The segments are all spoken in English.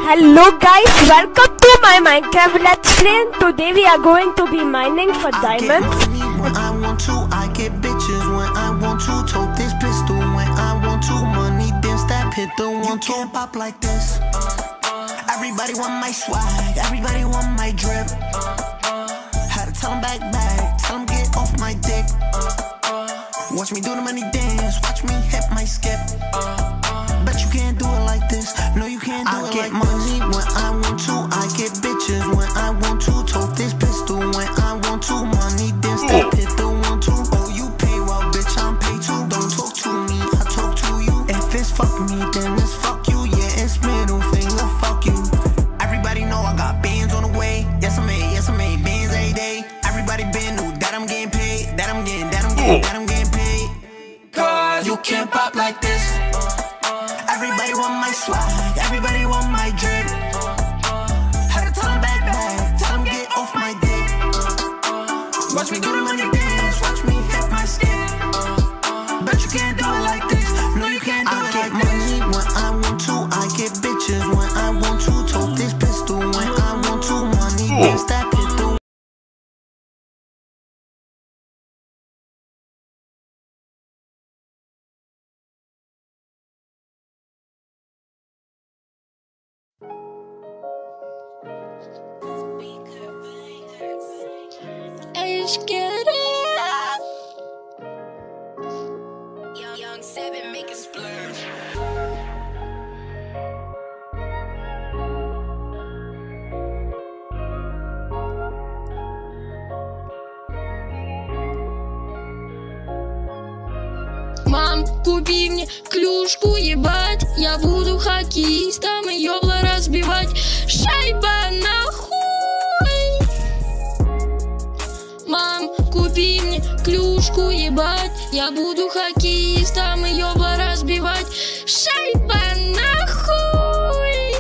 Hello guys, welcome to my Minecraft Let's Play. Today we are going to be mining for diamonds. I get money when I want to, I get bitches when I want to. Tote this pistol when I want to. Money dance that hit the one two. Can't pop like this. Everybody want my swag, everybody want my drip. Had to tell them back, tell them get off my dick. Watch me do the money dance, watch me hit my skip. Bet you can't do it like this, no you can't do it like this. I get money when I want to, I get bitches when I want to. Tote this pistol when I want to. Money dance that hit the one two. Oh you pay well bitch, I'm paid too. Don't talk to me, I talk to you. If it's fuck me, then it's fuck you. Yeah, it's middle finger, fuck you. Everybody know I got bands on the way. Yes I made bands every day. Everybody been knew that I'm getting paid, that I'm getting paid. Cause you can't pop like this. Everybody want my swag, everybody want my drip. Had to tell them back, tell them get off my dick. Watch me do the money dance, watch me hit my skin. Bet you can't do it like this, no you can't do it like this. I get money when I want to, I get bitches when I want to. Tote this pistol when I want to. Money dance that hit the Young 7 make a splurge. Мам, купи мне клюшку, ебать. Я буду хоккеистом и ёбла разбивать. Шайба нахуй. Мам, купи мне клюшку, ебать. Я буду хоккеистом и ёбла разбивать. Шайба нахуй.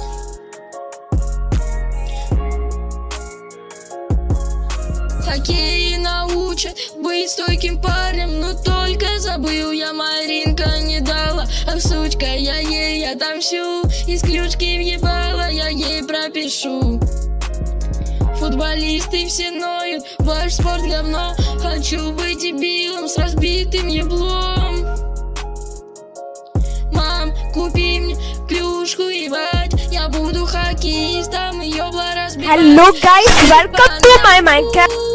Хоккей научат быть стойким парнем, но только забыл я, Маринка не дала. Ах, сучка, я ей отомщу. Из клюшки въебала, я ей пропишу. Футболисты все ноют, ваш спорт говно. Хочу быть дебилом с разбитым еблом. Мам, купи мне клюшку, ебать. Я буду хоккеистом и ёбла разбивать. Hello guys, welcome to my Minecraft.